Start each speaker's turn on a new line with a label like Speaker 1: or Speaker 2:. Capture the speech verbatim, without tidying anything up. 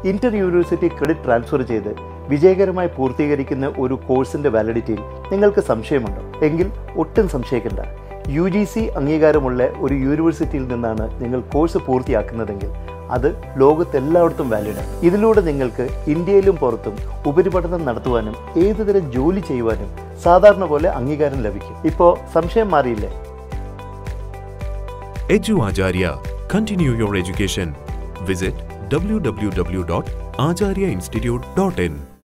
Speaker 1: Inter university credit transfer ചെയ്ത് വിജയകരമായി പൂർത്തീകരിക്കുന്ന ഒരു കോഴ്സിന്റെ വാലിഡിറ്റിയിൽ നിങ്ങൾക്ക് സംശയമുണ്ടോ? എങ്കിൽ ഒട്ടും സംശയിക്കേണ്ട. യു ജി സി അംഗീകാരമുള്ള ഒരു യൂണിവേഴ്സിറ്റിയിൽ നിന്നാണ് നിങ്ങൾ കോഴ്സ് പൂർത്തിയാക്കുന്നതെങ്കിൽ അത് ലോകത്തെല്ലായിടത്തും വാലിഡാണ്. ഇതിലൂടെ നിങ്ങൾക്ക് ഇന്ത്യയിലും പുറത്തും ഉപരിപഠനം നടത്തുവാനും ഏതുതരം ജോലി ചെയ്യുവാനും സാധാരണ പോലെ അംഗീകാരം ലഭിക്കും. ഇപ്പോൾ സംശയം മാറിയില്ലേ?
Speaker 2: Edu Acharya. Continue your education. Visit w w w dot acharya institute dot in.